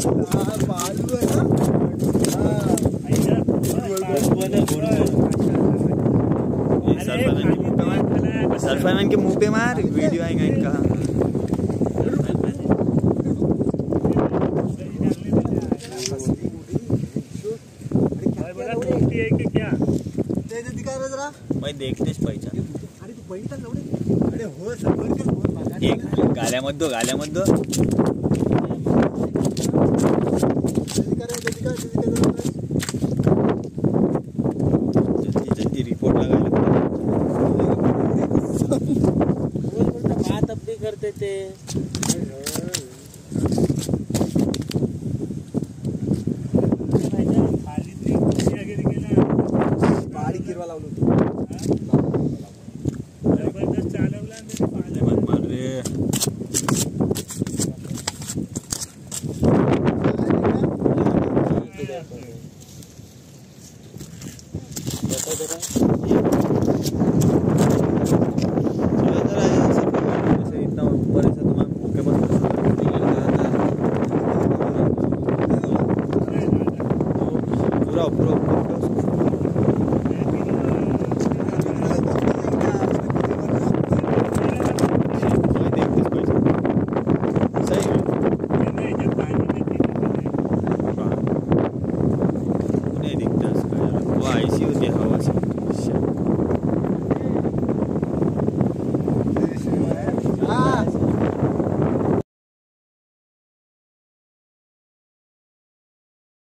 सरफरान के मुंह पे मार, वीडियो आएगा इनका। भाई देखतेच पाहिजे। एक गाल्यामध्ये जल्दी रिपोर्ट लगायला बात अपनी करते ते। गिरवा लावलो जबरदस्त चालवला.